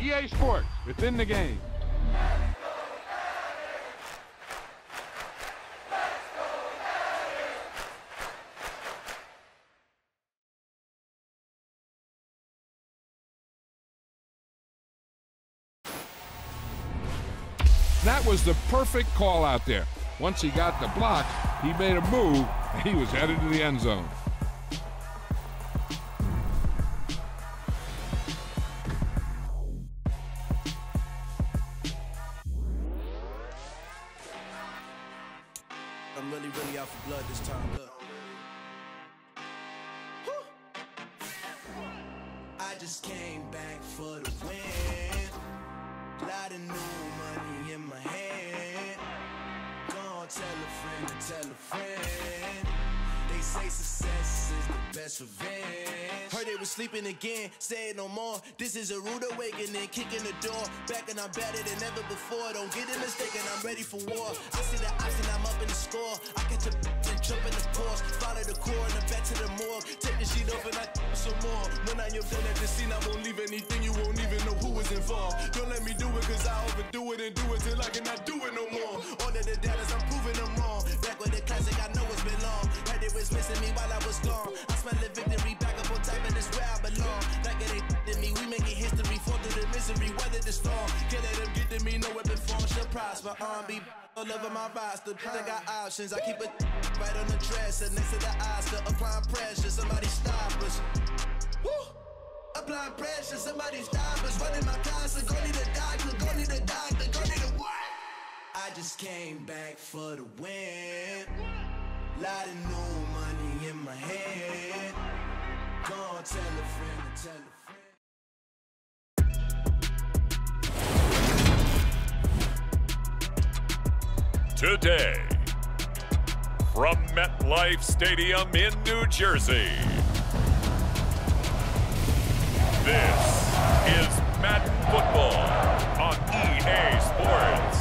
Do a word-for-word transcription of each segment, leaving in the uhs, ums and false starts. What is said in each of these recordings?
E A Sports, within the game. That was the perfect call out there. Once he got the block, he made a move, and he was headed to the end zone. I'm really, really out for blood this time. Look. I just came back for the win. Lot of new money in my hand. Gonna tell a friend to tell a friend. They say success is the best revenge. Heard they was sleeping again, say it no more. This is a rude awakening, kicking the door. Back and I'm better than ever before. Don't get it mistaken, I'm ready for war. I see the option, I'm up in the score. I catch a and jump in the course. Follow the core and the back to the morgue. Take the sheet off and I some more. When I am done at the scene, I won't leave anything. You won't even know who is involved. Don't let me do it, cause I overdo it and do it till I cannot do it no more. All of the data's, I'm proving them wrong. Back with the classic, I know it's been long. Heard it was missing me while I was gone. I smell the victory back up on top, and it's where I belong. Like it ain't to me, we making history. Fall through the misery, weather the storm. Can't let them get to me, no weapon form shall prosper. R and B all over my roster, I got options. I keep it right on the dresser, next to the Oscar. Applying pressure, somebody stop us. Woo! Applying pressure, somebody stop us. Running my concert, go need a doctor, go need a doctor, go need a what? I just came back for the win. Lot of new money in my hand. Gonna tell a friend to tell a friend. Today, from MetLife Stadium in New Jersey, this is Madden Football on E A Sports.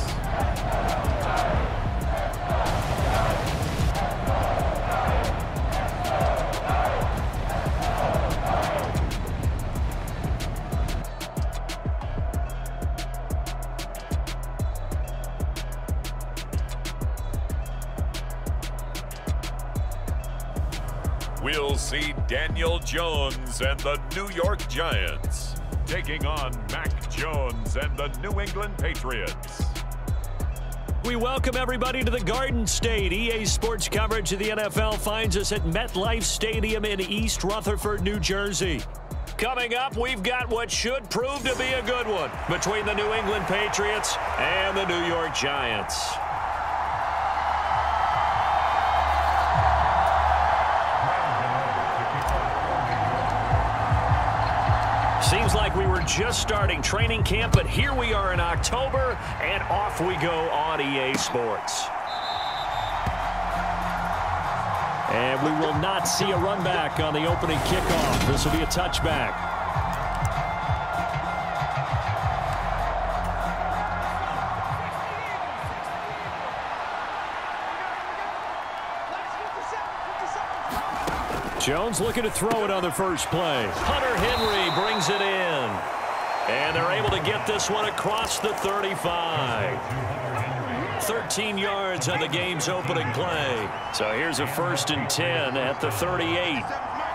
We'll see Daniel Jones and the New York Giants taking on Mac Jones and the New England Patriots. We welcome everybody to the Garden State. E A Sports coverage of the N F L finds us at MetLife Stadium in East Rutherford, New Jersey. Coming up, we've got what should prove to be a good one between the New England Patriots and the New York Giants. Seems like we were just starting training camp, but here we are in October, and off we go on E A Sports. And we will not see a run back on the opening kickoff. This will be a touchback. Jones looking to throw it on the first play. Hunter Henry brings it in. And they're able to get this one across the thirty-five. thirteen yards on the game's opening play. So here's a first and ten at the thirty-eight.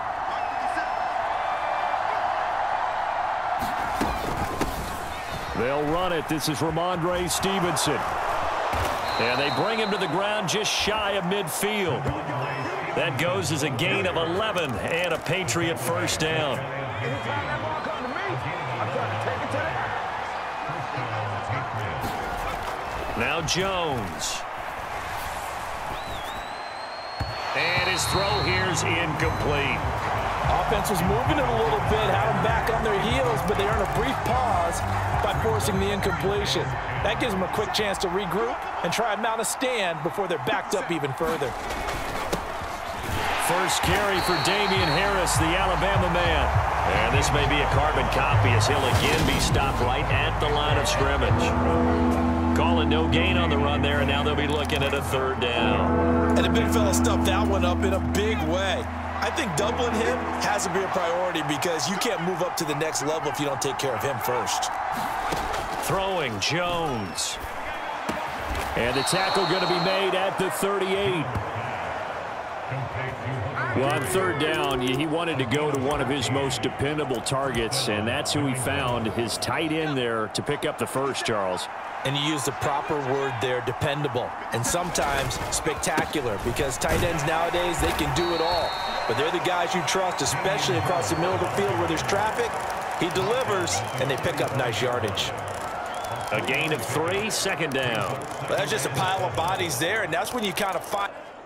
They'll run it. This is Ramondre Stevenson. And they bring him to the ground just shy of midfield. That goes as a gain of eleven and a Patriot first down. Now Jones. And his throw here's incomplete. Offense was moving it a little bit, had them back on their heels, but they earn a brief pause by forcing the incompletion. That gives them a quick chance to regroup and try and mount a stand before they're backed up even further. First carry for Damian Harris, the Alabama man. And this may be a carbon copy as he'll again be stopped right at the line of scrimmage. Calling no gain on the run there, and now they'll be looking at a third down. And the big fella stuffed that one up in a big way. I think doubling him has to be a priority because you can't move up to the next level if you don't take care of him first. Throwing Jones. And the tackle going to be made at the thirty-eight. Well, on third down, he wanted to go to one of his most dependable targets, and that's who he found, his tight end there, to pick up the first, Charles. And you use the proper word there, dependable, and sometimes spectacular, because tight ends nowadays, they can do it all. But they're the guys you trust, especially across the middle of the field where there's traffic. He delivers, and they pick up nice yardage. A gain of three, second down. Well, that's just a pile of bodies there, and that's when you kind of find...